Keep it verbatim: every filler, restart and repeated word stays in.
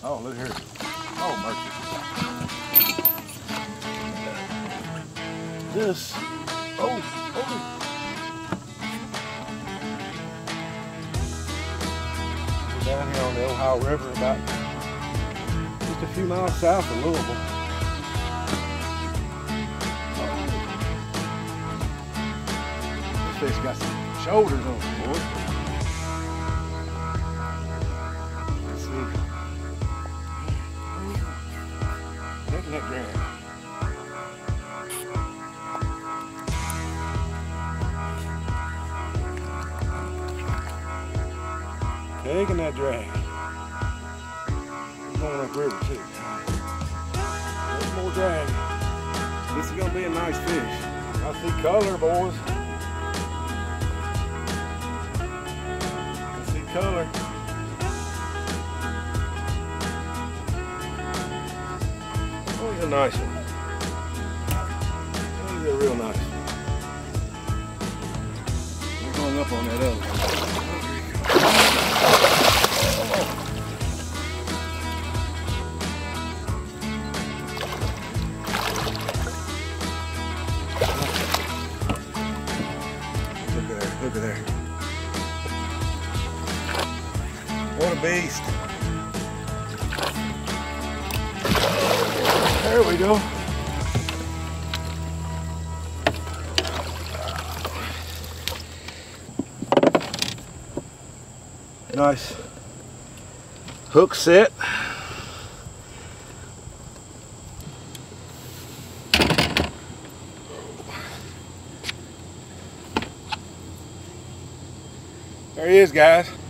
Oh, look here. Oh, mercy. This. Oh, oh. We're down here on the Ohio River, about just a few miles south of Louisville. Oh. This fish got some shoulders on it, boy. Let's see. Taking that drag. Taking that drag. Going upriver too. One more drag. This is gonna be a nice fish. I see color, boys. I see color. Oh, he's a nice one. Oh, he's a real nice one. We're going up on that other one. Look at there. What a beast. There we go. Nice hook set. There he is, guys.